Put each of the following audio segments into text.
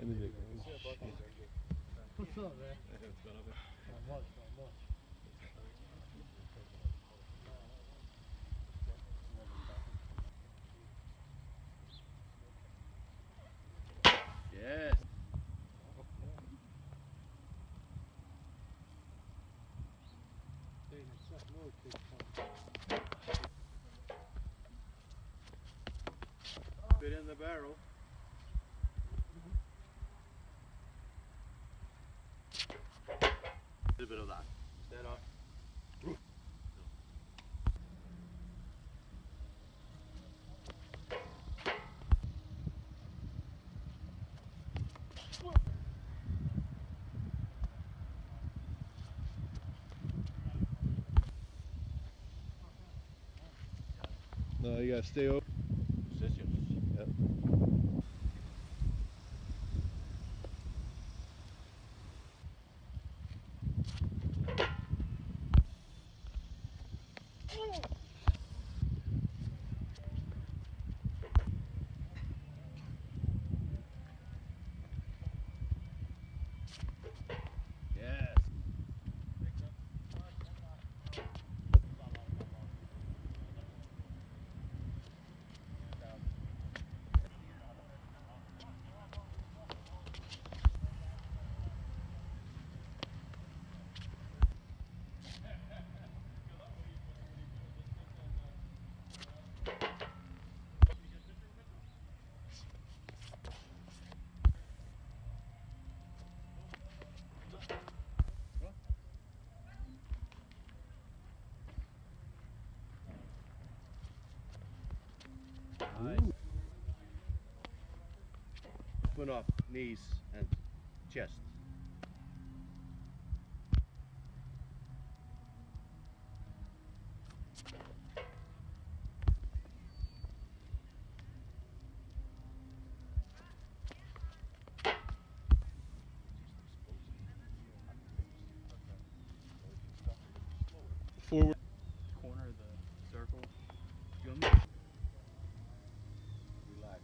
What's up, man? Not much, not much. Yes. Fit in the barrel. A little bit of that. Instead of. No, you gotta stay over. Positions. Yep. Yes. Nice. Open up knees and chest. Forward. Corner of the circle. Relax.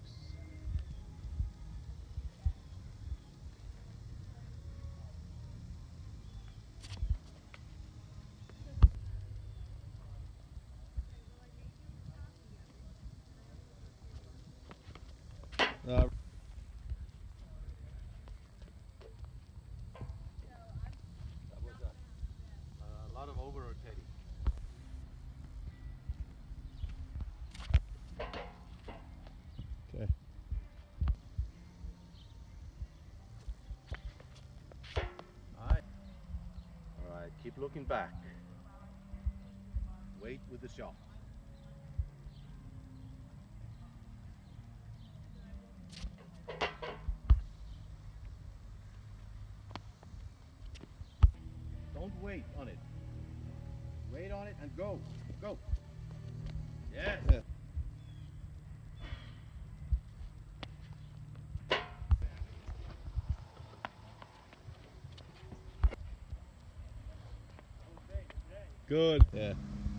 Uh, That was a lot of over rotating. okay. Alright. Alright, keep looking back. Wait with the shot. Don't wait on it. Wait on it and go. Go. Yes. Yeah. Good. Yeah.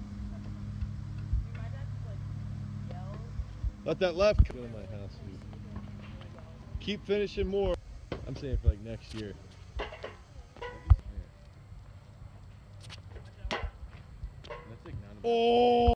Let that left go to my house. Keep finishing more. I'm saying for like next year. That's like Oh!